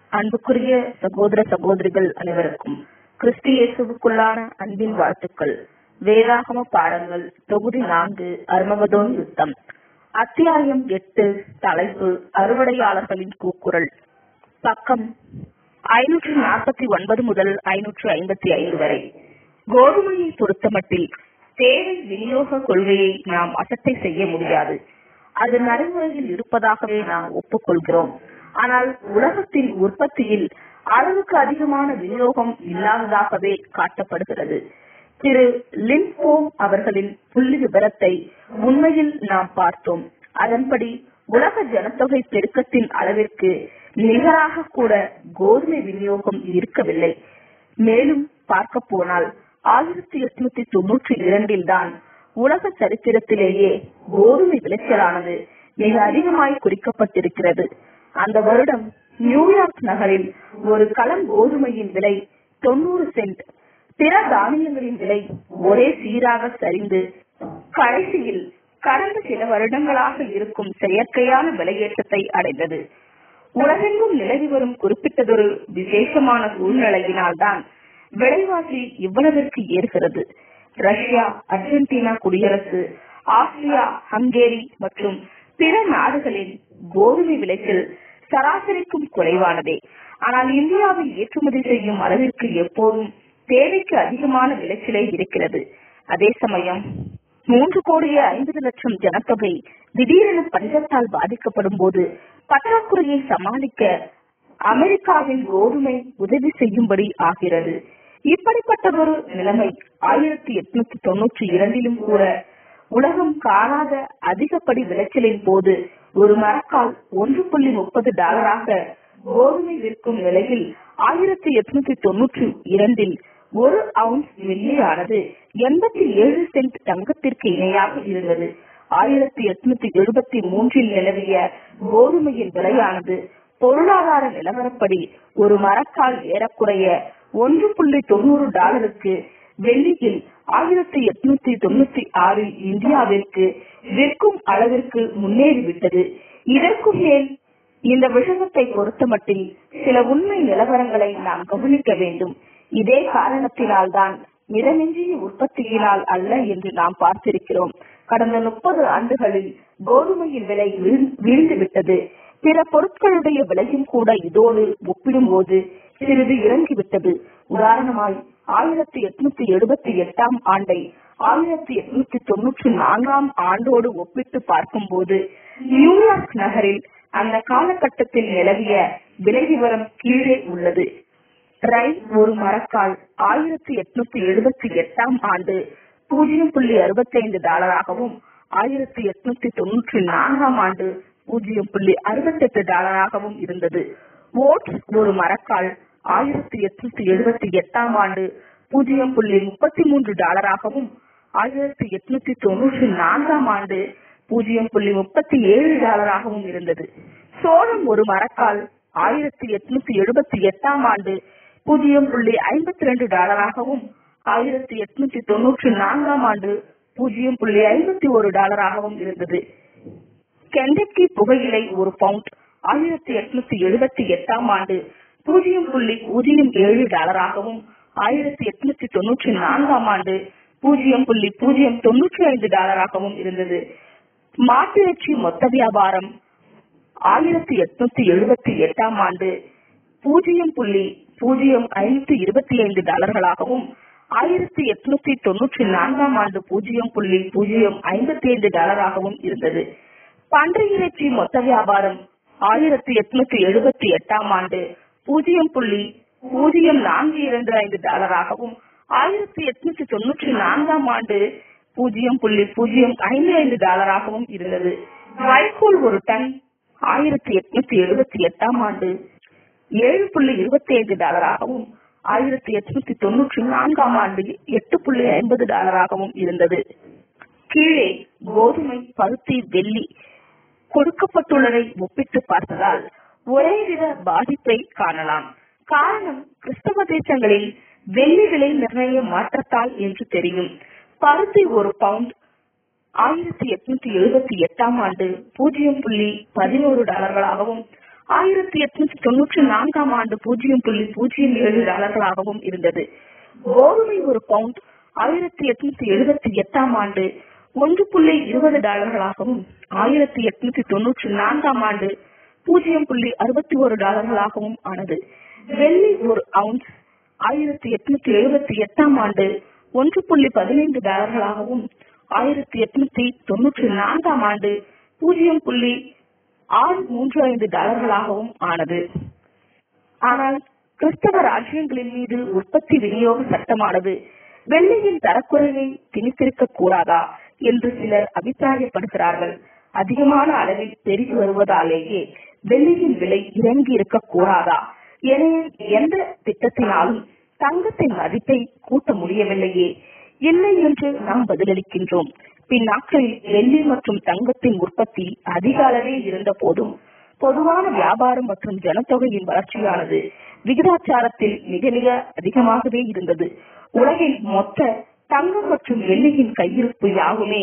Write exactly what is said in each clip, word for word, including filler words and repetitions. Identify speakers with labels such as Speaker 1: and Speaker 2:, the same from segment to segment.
Speaker 1: அன்புக்குரிய சகோதர சகோதரிகள் அனைவருக்கும் கிறிஸ்து இயேசுவுக்குள்ளான அன்பின் வாழ்த்துக்கள். வேதாகம பாடங்கள் தொகுதி நான்கு, அர்மகதோன் யுத்தம், அத்தியாயம் எட்டு, தலைப்பு அறுவடையாளர்களின் கூக்குரல். பக்கம் ஐநூற்றி நாற்பத்தி ஒன்பது முதல் ஐநூற்று ஐம்பத்தி ஐந்து வரை. கோதுமையை பொறுத்தமட்டில் தேவை விநியோக கொள்கையை நாம் அசட்டை செய்ய முடியாது. அது நடைமுறையில் இருப்பதாகவே நாம் ஒப்புக்கொள்கிறோம். ஆனால் உலகத்தின் உற்பத்தியில் அளவுக்கு அதிகமான விநியோகம் இல்லாததாகவே காட்டப்படுகிறது. திரு லின்போம் அவர்களின் புள்ளி விபரத்தை உண்மையில் நாம் பார்த்தோம். அதன்படி உலக ஜனத்தொகை பெருக்கத்தின் அளவிற்கு நிகராக கூட கோதுமை விநியோகம் இருக்கவில்லை. மேலும் பார்க்க போனால் ஆயிரத்தி எட்நூத்தி தொன்னூற்றி இரண்டில் தான் உலக சரித்திரத்திலேயே கோதுமை விளைச்சலானது மிக அதிகமாய் குறிக்கப்பட்டிருக்கிறது. அந்த வருடம் நியூயார்க் நகரில் ஒரு களம் கோதுமையின் விலை தொண்ணூறு சென்ட், பிற தானியங்களின் விலை ஒரே சீராக சரிந்து கடைசியில் கடந்த சில வருடங்களாக இருக்கும் செயற்கையான விலையேற்றத்தை அடைந்தது. உலகெங்கும் நிலவி வரும் குறிப்பிட்டதொரு விசேஷமான சூழ்நிலையினால்தான் விலைவாசி இவ்வளவிற்கு ஏறுகிறது. ரஷ்யா, அர்ஜென்டினா குடியரசு, ஆஸ்திரியா, ஹங்கேரி மற்றும் பிற நாடுகளின் கோதுமை விளைச்சல் சராசரிக்கும் குறைவானதே. ஆனால் இந்தியாவில் ஏற்றுமதி செய்யும் அளவிற்கு எப்போதும் தேவைக்கு அதிகமான விளைச்சலே இருக்கிறது. அதே சமயம் மூன்று கோடியே ஐம்பது லட்சம் ஜனத்தொகை திடீரென பஞ்சத்தால் பாதிக்கப்படும் போது பற்றாக்குறையை சமாளிக்க அமெரிக்காவின் கோதுமை உதவி செய்யும்படி ஆகிறது. இப்படிப்பட்டதொரு நிலைமை ஆயிரத்தி எட்நூத்தி தொன்னூற்றி இரண்டிலும் கூட உலகம் காணாத அதிகப்படி விளைச்சலின் போது ஒரு மரக்கால் ஒன்று புள்ளி முப்பது டாலராக கோதுமை விற்கும் நிலையில் ஆயிரத்தி எட்நூத்தி தொன்னூற்றி இரண்டில் ஒரு அவுன்ஸ் வெள்ளியானது எண்பத்தி ஏழு சென்ட் தங்கத்திற்கு இணையாக இருந்தது. ஆயிரத்தி எட்நூத்தி எழுபத்தி மூன்றில் நிலவிய கோதுமையின் விலையானது பொருளாதார நிலவரப்படி ஒரு மரக்கால் ஏறக்குறைய ஒன்று புள்ளி தொண்ணூறு டாலருக்கு வெள்ளியில் ஆயிரத்தி எட்நூத்தி தொண்ணூத்தி ஆறில் இந்தியாவிற்கு விற்கும் அளவிற்கு முன்னேறிவிட்டது. இதற்கு மேல் இந்த விஷயத்தை பொறுத்தமட்டில் சில உண்மை நிலவரங்களை நாம் கவனிக்க வேண்டும். இதே காரணத்தினால்தான் மிதமிஞ்சிய உற்பத்தியினால் அல்ல என்று நாம் பார்த்திருக்கிறோம். கடந்த முப்பது ஆண்டுகளில் கோதுமையின் விலை வீழ்ந்துவிட்டது. பிற பொருட்களுடைய விலையும் கூட இதோடு ஒப்பிடும் போது சிறிது இறங்கிவிட்டது. உதாரணமாய் ஆயிரத்தி எட்நூத்தி எழுபத்தி எட்டாம் ஆண்டை ஆயிரத்தி எட்நூத்தி தொன்னூற்றி நான்காம் ஆண்டோடு ஒப்பிட்டு பார்க்கும் போது நியூயார்க் நகரில் அந்த காலகட்டத்தில் நிலவிய விலை விவரம் கீழே உள்ளது. ரைஸ் ஒரு மரக்கால் ஆயிரத்தி எட்நூத்தி எழுபத்தி எட்டாம் ஆண்டு பூஜ்ஜியம் புள்ளி அறுபத்தி ஐந்து டாலராகவும் ஆயிரத்தி எட்நூத்தி தொன்னூற்றி நான்காம் ஆண்டு பூஜ்ஜியம் புள்ளி அறுபத்தி எட்டு டாலராகவும் இருந்தது. ஓட்ஸ் ஒரு மரக்கால் ஆயிரத்தி எட்நூத்தி எழுபத்தி எட்டாம் ஆண்டு பூஜ்ஜியம் புள்ளி முப்பத்தி மூன்று டாலராகவும் ஆயிரத்தி எட்நூத்தி தொன்னூற்றி நான்காம் ஆண்டு பூஜ்ஜியம் புள்ளி முப்பத்தி ஏழு டாலராகவும் இருந்தது. சோளம் ஒரு மரக்கால் ஆயிரத்தி எட்நூத்தி எழுபத்தி எட்டாம் ஆண்டு பூஜ்ஜியம் புள்ளி ஐம்பத்தி ரெண்டு டாலராகவும் ஆயிரத்தி எட்நூத்தி தொன்னூற்றி நான்காம் ஆண்டு பூஜ்ஜியம் புள்ளி ஐம்பத்தி ஒரு டாலராகவும் இருந்தது. கெண்டக்கி புகையிலை ஒரு பவுண்ட் ஆயிரத்தி எட்நூத்தி எழுபத்தி எட்டாம் ஆண்டு பூஜ்ஜியம் புள்ளி பூஜ்ஜியம் ஏழு டாலராகவும் ஆயிரத்தி எட்நூத்தி தொன்னூற்றி நான்காம் ஆண்டு பூஜ்ஜியம் புள்ளி பூஜ்ஜியம் தொன்னூற்றி ஐந்து டாலராகவும் இருந்தது. மாட்டிறைச்சி மொத்த வியாபாரம் ஆயிரத்தி எட்நூத்தி எழுபத்தி எட்டாம் ஆண்டு பூஜ்ஜியம் புள்ளி பூஜ்ஜியம் ஐநூத்தி இருபத்தி ஐந்து டாலர்களாகவும் ஆயிரத்தி எட்நூத்தி தொன்னூற்றி நான்காம் ஆண்டு பூஜ்ஜியம் புள்ளி பூஜ்ஜியம் ஐம்பத்தி ஐந்து டாலராகவும் இருந்தது. பன்றி இறைச்சி மொத்த வியாபாரம் ஆயிரத்தி எட்நூத்தி எழுபத்தி எட்டாம் ஆண்டு பூஜ்ஜியம் புள்ளி பூஜ்ஜியம் நான்கு இரண்டு ஐந்து டாலராகவும் ஆயிரத்தி எட்நூத்தி தொன்னூற்றி நான்காம் ஆண்டு பூஜ்ஜியம் புள்ளி பூஜ்ஜியம் ஐந்து ஐந்து டாலராகவும் இருந்தது. வைக்கோல் ஒரு டன் ஆயிரத்தி எட்நூத்தி எழுபத்தி எட்டாம் ஆண்டு ஏழு புள்ளி இருபத்தி ஐந்து டாலராகவும் ஆயிரத்தி எட்நூத்தி தொன்னூற்றி நான்காம் ஆண்டு எட்டு புள்ளி ஐம்பது டாலராகவும் இருந்தது. கீழே கோதுமை, பருத்தி, வெள்ளி கொடுக்கப்பட்டுள்ளதை ஒப்பிட்டு பார்த்ததால் ஒரேவித பாதிப்பை காணலாம். காரணம் கிறிஸ்தவ தேசங்களில் வெள்ளி விலை நிர்ணய மாற்றத்தால் என்று தெரியும். பருத்தி ஒரு பவுண்ட் ஆயிரத்தி எட்நூத்தி எழுபத்தி எட்டாம் ஆண்டு பூஜ்ஜியம் புள்ளி பதினோரு டாலர்களாகவும் ஆயிரத்தி எட்நூத்தி தொன்னூற்றி நான்காம் ஆண்டு பூஜ்ஜியம் புள்ளி பூஜ்ஜியம் ஏழு டாலர்களாகவும் இருந்தது. கோதுமை ஒரு பவுண்ட் ஆயிரத்தி எட்நூத்தி எழுபத்தி எட்டாம் ஆண்டு ஒன்று புள்ளி இருபது டாலர்களாகவும், ஆயிரத்தி எட்நூத்தி தொன்னூற்றி நான்காம் ஆண்டு பூஜ்ஜியம் புள்ளி அறுபத்தி ஒரு டாலர்களாகவும் ஆனது. வெள்ளி ஒரு அவுன்ஸ் ஆயிரத்தி எட்நூத்தி எழுபத்தி எட்டாம் ஆண்டு ஒன்று புள்ளி பதினைந்து டாலர்களாகவும், ஆயிரத்தி எட்நூத்தி தொன்னூற்றி நான்காம் ஆண்டு பூஜ்ஜியம் புள்ளி ஆறு மூன்று ஐந்து டாலர்களாகவும் ஆனது. ஆனால் கிறிஸ்தவ ராஜ்யங்களின் மீது உற்பத்தி விநியோக சட்டமானது வெள்ளியின் தரக்குறைவை திணித்திருக்க கூடாதா என்று சிலர் அபிப்பிராயப்படுகிறார்கள். அதிகமான அளவில் பெருகி வருவதாலேயே வெள்ளியின் விலை இறங்கி இருக்க கூடாதா? எனவே எந்த திட்டத்தினாலும் தங்கத்தின் மதிப்பை கூட்ட முடியவில்லையே. இல்லை என்று நாம் பதிலளிக்கின்றோம். பின்னாட்களில் வெள்ளி மற்றும் தங்கத்தின் உற்பத்தி அதிக அளவில் இருந்த போதும் பொதுவான வியாபாரம் மற்றும் ஜனத்தொகையின் வளர்ச்சியானது விகிதாச்சாரத்தில் மிக மிக அதிகமாகவே இருந்தது. உலகின் மொத்த தங்கம் மற்றும் வெள்ளியின் கையிருப்பு யாவுமே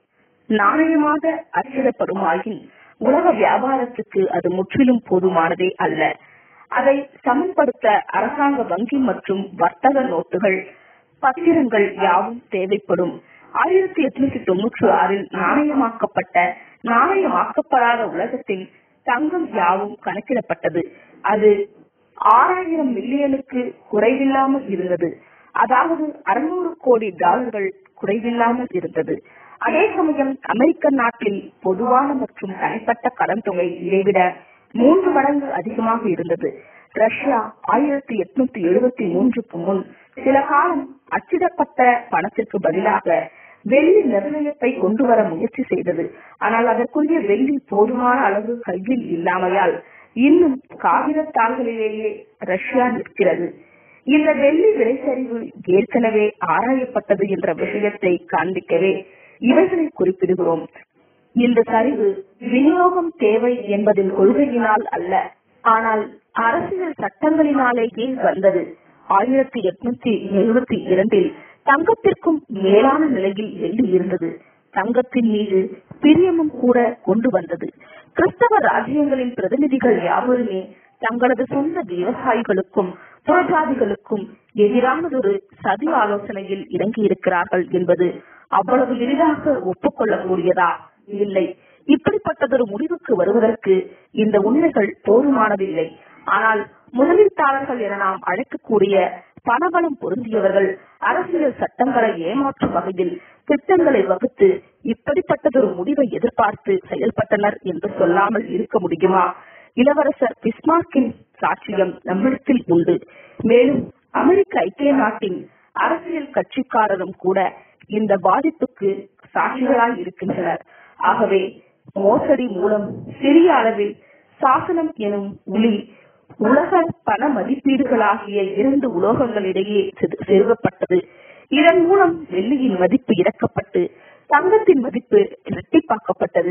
Speaker 1: நாணயமாக அச்சிடப்படுமாயின் உலக வியாபாரத்துக்கு அது முற்றிலும் போதுமானதே அல்ல. அதை சமன்படுத்த அரசாங்க வங்கி மற்றும் வர்த்தக நோட்டுகள், பத்திரங்கள் யாவும் தேவைப்படும். ஆயிரத்தி எட்நூத்தி தொன்னூற்றி ஆறில் நாணயமாக்கப்பட்ட நாணயமாக்கப்படாத உலகத்தின் தங்கம் யாவும் கணக்கிடப்பட்டது. அது ஆறாயிரம் மில்லியனுக்கு குறைவில்லாமல் இருந்தது. அதாவது அறுநூறு கோடி டாலர்கள் குறைவில்லாமல் இருந்தது. அதே சமயம் அமெரிக்க நாட்டில் பொதுவான மற்றும் தனிப்பட்ட கடன் தொகை இதைவிட மூன்று மடங்கு அதிகமாக இருந்தது. ரஷ்யா ஆயிரத்தி எட்நூத்தி எழுபத்தி மூன்றுக்கு முன் சில காலம் அச்சிடப்பட்ட பணத்திற்கு பதிலாக வெள்ளி நிர்ணயத்தை கொண்டு வர முயற்சி செய்தது. ஆனால் அதற்குரிய வெள்ளி போதுமான அளவு கையில் இல்லாமையால் இன்னும் காகிதத்தாள்களிலேயே ரஷ்யா நிற்கிறது. இந்த வெள்ளி விலைச்சரிவு ஏற்கனவே ஆராயப்பட்டது என்ற விஷயத்தை காண்பிக்கவே இவைகளை குறிப்பிடுகிறோம். இந்த சரிவு விநியோகம் தேவை என்பதின் கொள்கையினால் அல்ல, ஆனால் அரசியல் சட்டங்களினாலேயே வந்தது. ஆயிரத்தி எட்நூத்தி எழுபத்தி இரண்டில் தங்கத்திற்கும் மேலான நிலையில் வெள்ளி இருந்தது. தங்கத்தின் மீது பிரியமும் கூட கொண்டு வந்தது. கிறிஸ்தவ ராஜ்யங்களின் பிரதிநிதிகள் யாவருமே தங்களது சொந்த விவசாயிகளுக்கும் புறஜாதிகளுக்கும் எதிரானதொரு சதி ஆலோசனையில் இறங்கி இருக்கிறார்கள் என்பது அவ்வளவு எளிதாக ஒப்புக்கொள்ளக்கூடியதா? இல்லை. இப்படிப்பட்டதொரு முடிவுக்கு வருவதற்கு இந்த உண்மைகள் போதுமானதில்லை. ஆனால் முதலீட்டாளர்கள் என நாம் அழைக்கக்கூடிய பணபலம் பொருந்தியவர்கள் அரசியல் சட்டங்களை ஏமாற்றும் வகையில் திட்டங்களை வகுத்து இப்படிப்பட்டதொரு முடிவை எதிர்பார்த்து செயல்பட்டனர் என்று சொல்லாமல் இருக்க முடியுமா? இளவரசர் பிஸ்மார்க்கின் சாட்சியம் நம்மிடத்தில் உண்டு. மேலும் அமெரிக்க ஐக்கிய நாட்டின் அரசியல் கட்சிக்காரரும் கூட இந்த பாதிப்புக்கு சாட்சிகளாய் இருக்கின்றனர். ஆகவே மோசடி மூலம் சிறிய அளவில் சாசனம் எனும் ஒளி உலக பண மதிப்பீடுகளாகிய இரண்டு உலோகங்களிடையே செருகப்பட்டது. இதன் மூலம் வெள்ளியின் மதிப்பு இறக்கப்பட்டு தங்கத்தின் மதிப்பு இரட்டிப்பாக்கப்பட்டது.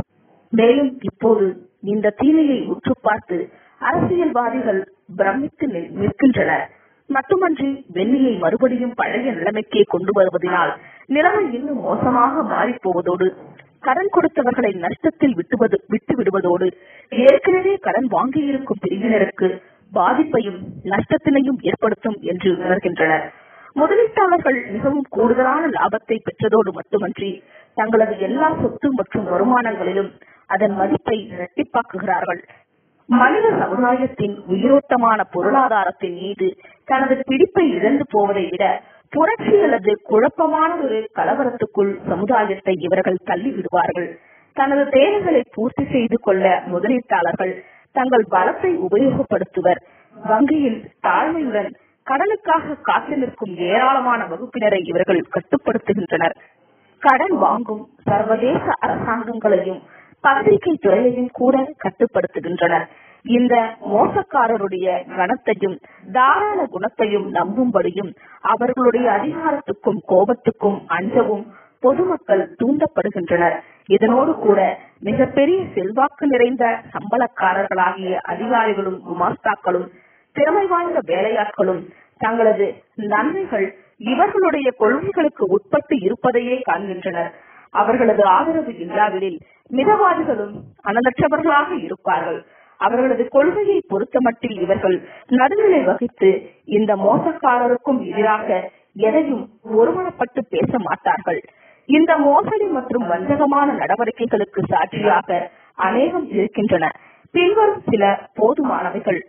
Speaker 1: மேலும் இப்போது இந்த தீமையை உற்று பார்த்து அரசியல்வாதிகள் பிரமித்து நிற்கின்றனர். மட்டுமன்றி வெள்ளியை மறுபடியும் பழைய நிலைமைக்கே கொண்டு வருவதனால் நிலைமை இன்னும் மோசமாக மாறிப்போவதோடு கடன் கொடுத்தவர்களை நஷ்டத்தில் விட்டுவது விட்டு விடுவதோடு ஏற்கனவே கடன் வாங்கியிருக்கும் பிரிவினருக்கு பாதிப்பையும் நஷ்டத்தினையும் ஏற்படுத்தும் என்று உணர்கின்றனர். முதலீட்டாளர்கள் மிகவும் கூடுதலான லாபத்தை பெற்றதோடு மட்டுமன்றி தங்களது எல்லா சொத்து மற்றும் வருமானங்களிலும் அதன் மதிப்பை இரட்டிப்பாக்குகிறார்கள். மனித சமுதாயத்தின் உயிரோட்டமான பொருளாதாரத்தின் மீது தனது பிடிப்பை இழந்து போவதை விட புரட்சி அல்லது குழப்பமான ஒரு கலவரத்துக்குள் சமுதாயத்தை இவர்கள் தள்ளிவிடுவார்கள். தனது தேவைகளை பூர்த்தி செய்து கொள்ள முதலீட்டாளர்கள் தங்கள் பலத்தை உபயோகப்படுத்துவர். வங்கியில் தாழ்மையுடன் கடனுக்காக காத்து நிற்கும் ஏராளமான வகுப்பினரை இவர்கள் கட்டுப்படுத்துகின்றனர். கடன் வாங்கும் சர்வதேச அரசாங்கங்களையும் பத்திரிகை துறையையும் கூட கட்டுப்படுத்துகின்றனர். இந்த மோசக்காரருடைய கணத்தையும் தாராள குணத்தையும் நம்பும்படியும் அவர்களுடைய அதிகாரத்துக்கும் கோபத்துக்கும் அஞ்சவும் பொதுமக்கள் தூண்டப்படுகின்றனர். இதனோடு கூட மிகப்பெரிய செல்வாக்கு நிறைந்த சம்பளக்காரர்களாகிய அதிகாரிகளும் குமாஸ்தாக்களும் திறமை வாய்ந்த வேலையாட்களும் தங்களது நன்மைகள் இவர்களுடைய கொள்கைகளுக்கு உட்பட்டு இருப்பதையே காண்கின்றனர். அவர்களது ஆதரவு இல்லாவிடில் மிதவாதிகளும் அனலற்றவர்களாக இருப்பார்கள். அவர்களது கொள்கையை பொறுத்தமட்டில் இவர்கள் நடுநிலை வகித்து இந்த மோசக்காரருக்கும் எதிராக எதையும் ஒருமனப்பட்டு பேச மாட்டார்கள். இந்த மோசடி மற்றும் வஞ்சகமான நடவடிக்கைகளுக்கு சாட்சியாக அநேகம் இருக்கின்றன. பின்வரும் சில போதுமானவைகள்.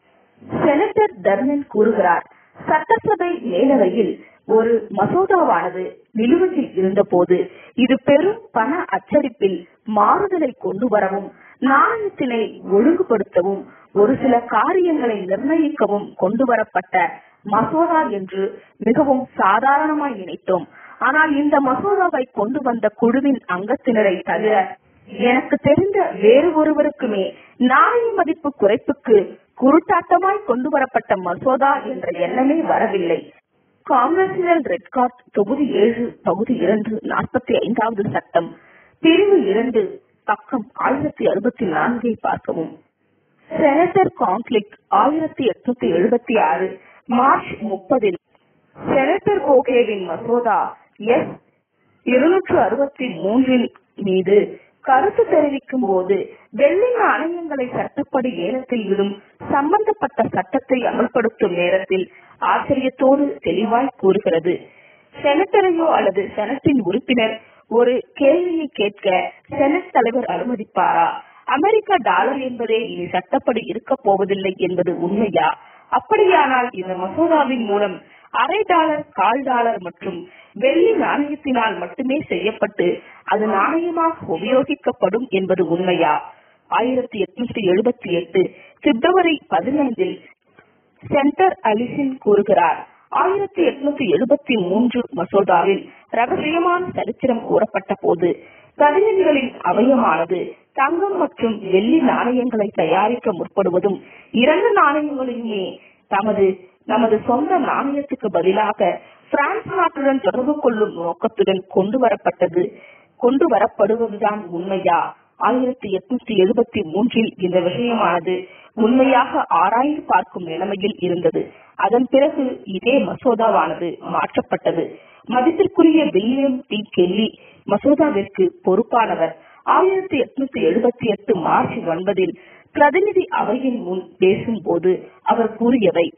Speaker 1: செனட்டர் தர்மன் கூறுகிறார், சட்டசபை மேலவையில் ஒரு மசோதாவானது நிலுவையில் இருந்த போது இது பெரும் பண அச்சடிப்பில் மாறுதலை கொண்டு வரவும் நாணயத்தினை ஒழுங்குபடுத்தவும் ஒரு சில காரியங்களை நிர்ணயிக்கவும் கொண்டு வரப்பட்ட மசோதா என்று மிகவும் சாதாரணமாய் நினைத்தோம். ஆனால் இந்த மசோதாவை கொண்டு வந்த குழுவின் அங்கத்தினரை தவிர எனக்கு தெரிந்த வேறு ஒருவருக்குமே நாணய மதிப்பு குறைப்புக்கு குருட்டாட்டமாய் கொண்டு வரப்பட்ட மசோதா என்ற எண்ணமே வரவில்லை. காங்கிரசினல் ரெட்கார்ட் தொகுதி ஏழு பகுதி இரண்டு நாற்பத்தி ஐந்தாவது சட்டம் பிரிவு இரண்டு பக்கம் ஆயிரத்தி அறுபத்தி நான்கை பார்க்கவும். செனட்டர் கான்ஃபிளிக் ஆயிரத்தி எட்நூத்தி எழுபத்தி ஆறு மார்ச் முப்பதில் செனட்டர் கோகேவின் மசோதா எஸ் இருநூற்று அறுபத்தி மூன்றின் மீது கருத்து தெரிவிக்கும் போது வெள்ளி நாணயங்களை சட்டப்படி ஏலத்தில் விடும் சம்பந்தப்பட்ட சட்டத்தை அமல்படுத்தும் நேரத்தில் ஆச்சரியத்தோடு தெளிவாய் கூறுகிறது. செனட்டரையோ அல்லது செனட்டின் உறுப்பினர் ஒரு கேள்வியை கேட்க செனட் தலைவர் அனுமதிப்பாரா? அமெரிக்க டாலர் என்பதே இனி சட்டப்படி இருக்க போவதில்லை என்பது உண்மையா? அப்படியானால் இந்த மசோதாவின் மூலம் அரை டாலர், கால் டாலர் மற்றும் வெள்ளி நாணயத்தினால் மட்டுமே செய்யப்பட்டு அது நாணயமாக உபயோகிக்கப்படும் என்பது உண்மையா? ஆயிரத்தி எட்நூத்தி எழுபத்தி எட்டு பிப்ரவரி பதினைந்தில் சென்டர் அலிசின் கூறுகிறார், ஆயிரத்தி எட்நூத்தி எழுபத்தி மூன்று மசோதாவில் ரகசியமான சரித்திரம் கூறப்பட்ட போது பிரதிநிதிகளின் அவயமானது தங்கம் மற்றும் வெள்ளி நாணயங்களை தயாரிக்க முற்படுவதும் இரண்டு நாணயங்களையுமே தமது நமது சொந்த நாணயத்துக்கு பதிலாக பிரான்ஸ் நாட்டுடன் தொடர்பு கொள்ளும் நோக்கத்துடன் கொண்டு வரப்பட்டது கொண்டு வரப்படுவதுதான் உண்மையா? ஆயிரத்தி எட்நூத்தி எழுபத்தி மூன்றில் இந்த விஷயமானது உண்மையாக ஆராய்ந்து பார்க்கும் நிலைமையில் இருந்தது. அதன் பிறகு இதே மசோதாவானது மாற்றப்பட்டது. மதிப்பிற்குரிய வில்லியம் டி கெல்லி மசோதாவிற்கு பொறுப்பானவர். ஆயிரத்தி எட்நூத்தி எழுபத்தி எட்டு மார்ச் ஒன்பதில் பிரதிநிதி அவையின் முன் பேசும்போது அவர் கூறியவை: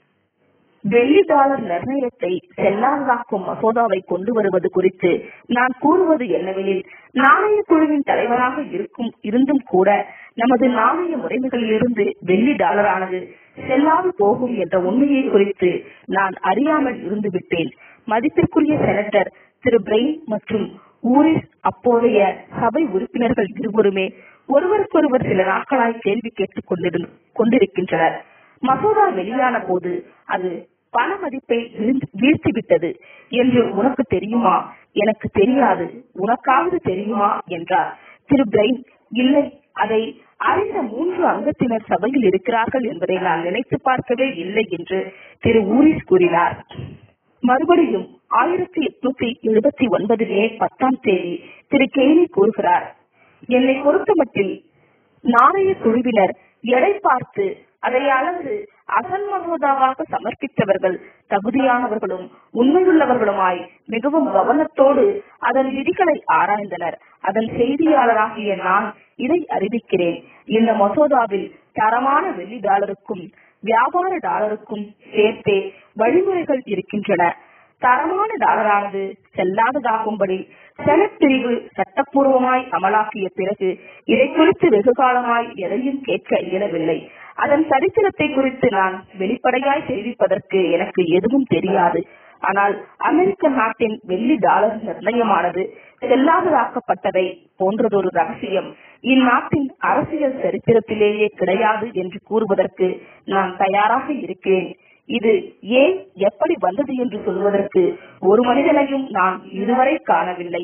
Speaker 1: வெள்ளி டாலர் நிர்ணயத்தை செல்லாதாக்கும் மசோதாவை கொண்டு வருவது குறித்து நான் கூறுவது என்னவெனில், நாணய குழுவின் தலைவராக இருக்கும் இருந்தும் கூட நமது நாணய முறைமைகளிலிருந்து வெள்ளி டாலரானது செல்லாது போகும் என்ற உண்மையை குறித்து நான் அறியாமல் இருந்து விட்டேன். மதிப்பிற்குரிய செனட்டர் திரு பிரெயின் மற்றும் ஊரிஸ் அப்போதைய சபை உறுப்பினர்கள் இருவருமே ஒருவருக்கொருவர் சில நாட்களாய் கேள்வி கேட்டுக் கொண்டிருக்கின்றனர். மசோதா வெளியான போது அது பண மதிப்பை வீழ்த்திவிட்டது என்று உனக்கு தெரியுமா? எனக்கு தெரியாது, உனக்காவது தெரியுமா என்றார். திரு பிரெயின், இல்லை, அதை அறிந்த மூன்று அங்கத்தினர் சபையில் இருக்கிறார்கள் என்பதை நான் நினைத்து பார்க்கவே இல்லை என்று திரு ஊரிஸ் கூறினார். மறுபடியும் ஆயிரத்தி எட்நூத்தி எழுபத்தி ஒன்பது மே பத்தாம் தேதி திரு கெய்லி கூறுகிறார், என்னை பொறுத்தமட்டில் நாணய குழுவினர் எடை பார்த்து அதை அளந்து அசல் மசோதாவாக சமர்ப்பித்தவர்கள் தகுதியானவர்களும் உண்மையுள்ளவர்களுமாய் மிகவும் கவனத்தோடு அதன் விதிகளை ஆராய்ந்தனர். அதன் செய்தியாளராகிய நான் இதை அறிவிக்கிறேன். இந்த மசோதாவில் தரமான வெள்ளி டாலருக்கும் வியாபார டாலருக்கும் சேர்த்தே வழிமுறைகள் இருக்கின்றன. தரமான டாலரானது செல்லாததாகும்படி செனட் பிரிவு சட்டப்பூர்வமாய் அமலாக்கிய பிறகு இதை குறித்து வெகு காலமாய் எதையும் கேட்க இயலவில்லை. அதன் சரித்திரத்தை குறித்து நான் வெளிப்படையாய் தெரிவிப்பதற்கு எனக்கு எதுவும் தெரியாது. ஆனால் அமெரிக்க நாட்டின் வெள்ளி டாலர் நிர்ணயமானது செல்லாததாக்கப்பட்டதை போன்றதொரு ரகசியம் இந்நாட்டின் அரசியல் சரித்திரத்திலேயே கிடையாது என்று கூறுவதற்கு நான் தயாராக இருக்கிறேன். இது ஏன் எப்படி வந்தது என்று சொல்வதற்கு ஒரு மனிதனையும் நான் இதுவரை காணவில்லை.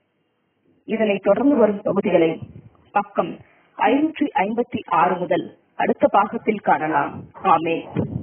Speaker 1: இதனை தொடர்ந்து வரும் பகுதிகளை பக்கம் ஐநூற்றி ஐம்பத்தி ஆறு முதல் அடுத்த பாகத்தில் காணலாம். ஆமென்.